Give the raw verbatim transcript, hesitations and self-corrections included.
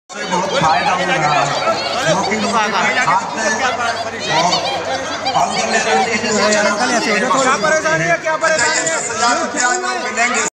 बहुत फायदा हो रहा है। क्या परेशानी है क्या परेशानी है?